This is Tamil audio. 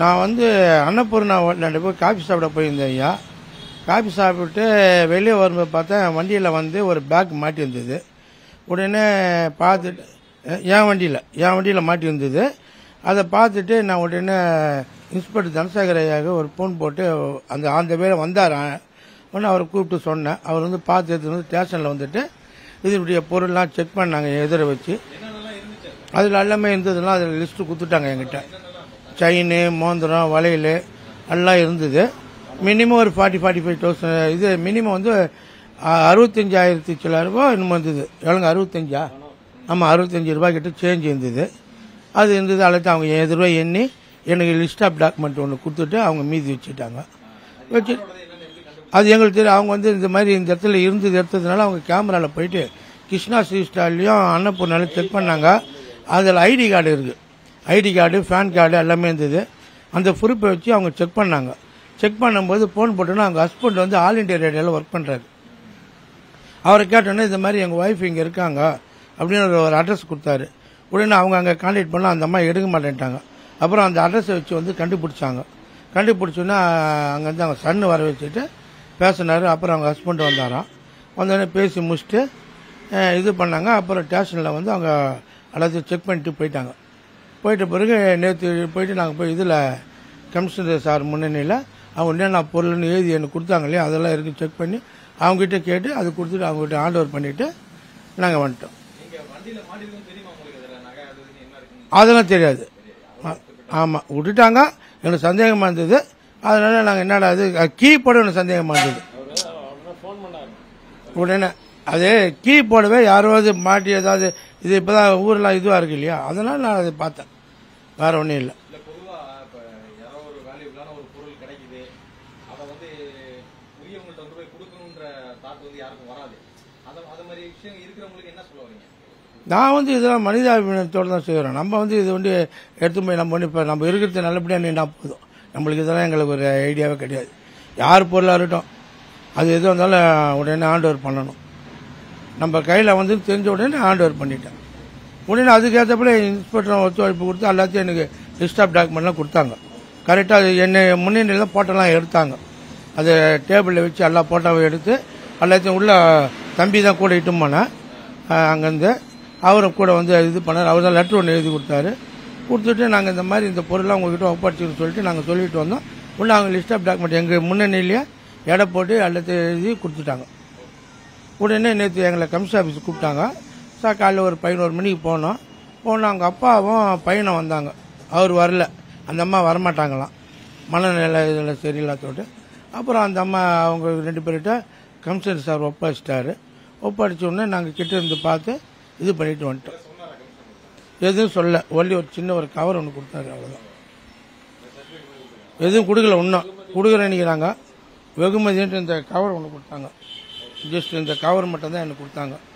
நான் வந்து அன்னபூர்ணா ஹோட்டலில் போய் காஃபி சாப்பிட போயிருந்தேன் ஐயா. காஃபி சாப்பிட்டு வெளியே வரும்போது பார்த்தா வண்டியில் வந்து ஒரு பேக் மாட்டி இருந்தது. உடனே பார்த்துட்டு என் வண்டியில் மாட்டி இருந்தது. அதை பார்த்துட்டு நான் உடனே இன்ஸ்பெக்டர் தனசேகர் ஐயாவுக்கு ஒரு ஃபோன் போட்டு அந்த வேலை வந்தார். உடனே அவரை கூப்பிட்டு சொன்னேன். அவர் வந்து பார்த்து எடுத்து வந்து ஸ்டேஷனில் வந்துட்டு இதனுடைய பொருள்லாம் செக் பண்ணாங்க எதிர வச்சு. அதில் எல்லாமே இருந்ததுலாம் அதில் லிஸ்ட்டு கொடுத்துட்டாங்க என்கிட்ட. செயின், மோந்திரம், வளையல் எல்லாம் இருந்தது. மினிமம் ஒரு 40-45,000. இது மினிமம் வந்து 65,000 சில ரூபாய் இன்னும் வந்தது. எவ்வளோங்க 65? ஆமாம், 65 ரூபாய் கிட்ட சேஞ்ச் இருந்தது. அது இருந்தது. அல்லது அவங்க ரூபாய் எண்ணி எனக்கு லிஸ்ட் ஆஃப் டாக்குமெண்ட் ஒன்று கொடுத்துட்டு அவங்க மீதி வச்சுட்டாங்க. வச்சு அது எங்களுக்கு தெரியும். அவங்க வந்து இந்த மாதிரி இந்த இடத்துல எடுத்ததுனால அவங்க கேமராவில் போயிட்டு கிருஷ்ணா ஸ்ரீ ஸ்டாலையும் அன்னபூர்ணாலையும் செக் பண்ணாங்க. அதில் ஐடி கார்டு இருக்குது. ஐடி கார்டு, பேன் கார்டு எல்லாமே இருந்தது. அந்த ப்ரூஃபை வச்சு அவங்க செக் பண்ணாங்க. செக் பண்ணும்போது ஃபோன் போட்டோன்னா அவங்க ஹஸ்பண்ட் வந்து ஆல் இண்டியா ரேடியோவில் ஒர்க் பண்ணுறாரு. அவரை கேட்டோன்னே இந்த மாதிரி எங்கள் ஒய்ஃப் இங்கே இருக்காங்க அப்படின்னு ஒரு அட்ரஸ் கொடுத்தாரு. உடனே அவங்க அங்கே கான்டாக்ட் பண்ணால் அந்த அம்மா எடுக்க மாட்டேன்ட்டாங்க. அப்புறம் அந்த அட்ரஸை வச்சு வந்து கண்டுபிடிச்சாங்க. கண்டுபிடிச்சோன்னா அங்கேருந்து அவங்க சன்னு வர வச்சுட்டு பேசினார். அப்புறம் அவங்க ஹஸ்பண்ட் வந்தாராம். வந்தோடனே பேசி முடிச்சுட்டு இது பண்ணாங்க. அப்புறம் ஸ்டேஷனில் வந்து அவங்க எல்லாத்தையும் செக் பண்ணிட்டு போயிட்டாங்க. போயிட்ட பிறகு நேற்று போயிட்டு நாங்கள் போய் இதில் கமிஷனர் சார் முன்னணியில் அவங்க என்னென்ன பொருள்னு எழுதி எனக்கு கொடுத்தாங்க இல்லையா, அதெல்லாம் இருக்குது செக் பண்ணி அவங்ககிட்ட கேட்டு அது கொடுத்துட்டு அவங்ககிட்ட ஹேண்ட் ஓவர் பண்ணிவிட்டு நாங்கள் வந்துட்டோம். அதெல்லாம் தெரியாது. ஆமாம், விட்டுட்டாங்க. எனக்கு சந்தேகமாக இருந்தது. அதனால நாங்கள் என்னடா அது கீ போட எனக்கு சந்தேகமாக இருந்தது. உடனே அது கீ போடவே யாராவது மாட்டி ஏதாவது இது இப்போதான் ஊரெல்லாம் இதுவாக இருக்கு இல்லையா, அதனால நான் அதை பார்த்தேன். வேற ஒன்றும் இல்லை. நான் வந்து இதெல்லாம் மனிதாபிமானத்தோடு தான் செய்கிறோம். நம்ம வந்து இது வந்து எடுத்து போய் நம்ம வந்து இப்போ நம்ம இருக்கிறது நல்லபடியாக நின்றா போதும். நம்மளுக்கு இதெல்லாம் எங்களுக்கு ஒரு ஐடியாவே கிடையாது. யார் பொருளாக இருக்கட்டும் அது எது வந்தாலும் உடனே ஹேண்ட் ஓவர் பண்ணணும். நம்ம கையில் வந்து தெரிஞ்ச உடனே ஹேண்ட் ஓவர் பண்ணிட்டேன். உடனே அதுக்கேற்றப்பல இன்ஸ்பெக்டர் ஒத்துழைப்பு கொடுத்து எல்லாத்தையும் எனக்கு லிஸ்ட் ஆஃப் டாக்குமெண்ட்லாம் கொடுத்தாங்க. கரெக்டாக என்னை முன்னணியில் போட்டோலாம் எடுத்தாங்க. அது டேபிளில் வச்சு எல்லா போட்டோவை எடுத்து எல்லாத்தையும் உள்ள தம்பி தான் கூட இட்டும் போனேன். அங்கேருந்து அவரும் கூட வந்து இது பண்ணார். அவர் தான் லெட்டர் ஒன்று எழுதி கொடுத்துட்டு நாங்கள் இந்த மாதிரி இந்த பொருளாக உங்கள்கிட்ட ஒப்படைச்சுன்னு சொல்லிட்டு நாங்கள் சொல்லிட்டு வந்தோம். உள்ள அவங்க லிஸ்ட் ஆஃப் டாக்குமெண்ட் எங்கள் முன்னணியிலேயே எடை போட்டு எல்லாத்தையும் எழுதி கொடுத்துட்டாங்க. உடனே நேற்று எங்களை கமிஷன் ஆஃபீஸ் கூப்பிட்டாங்க. சார் காலையில் ஒரு 11 மணிக்கு போனோம். அவங்க அப்பாவும் பையனும் வந்தாங்க. அவர் வரல, அந்த அம்மா வரமாட்டாங்களாம், மனநிலை இதில் சரியில்லாதோட்டு. அப்புறம் அந்த அம்மா அவங்க 2 பேர்கிட்ட கமிஷனர் சார் ஒப்படைச்சிட்டாரு. ஒப்படைச்ச உடனே நாங்கள் கிட்ட இருந்து பார்த்து இது பண்ணிட்டு வந்துட்டோம். எதுவும் சொல்ல, ஒல்லி ஒரு சின்ன ஒரு கவர் ஒன்று கொடுத்தாரு, அவ்வளோதான். எதுவும் கொடுக்கல. இன்னும் கொடுக்குற நினைக்கிறாங்க. வெகுமதின்ட்டு இந்த கவர் ஒன்று கொடுத்தாங்க. ஜஸ்ட் இந்த கவர் மட்டும் தான் எனக்கு கொடுத்தாங்க.